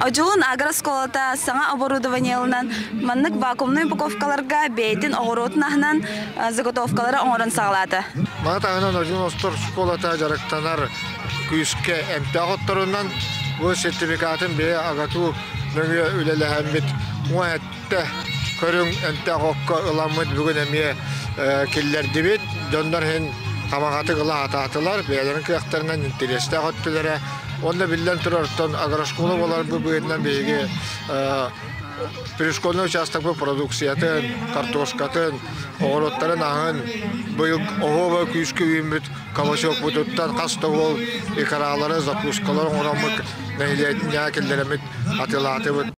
Ожуун агросколата саңа оборудованиялынан маннык вакуумный упаковкаларга бейтин огоротун ахынан заготовкалары оңорон сагалады. Матағынан ожуун остор школата жарыктанар күйіске әмтағыттарынан бұл сертификатын бе ағату нөңе үлеләхәмбет уәтті көрің әмтағыққа ыламыд бүгін әме келлерді бет, дондар хен қамағаты қыла ататылар, бәлерін күйақтарынан интересті ағыттылары. Онда білден тұрарттан агроскола болар бұл бүгіннен бейге перешкольный участок бұл продукциятын, картошкатын, оғыроттарын ағын, бұл оғыва күйіскі үйімбет, калашок бұтыттан қасты ол, екаралары, закускалар, оңырамық, нәйлейтін яқелдеремет атылаты бұд.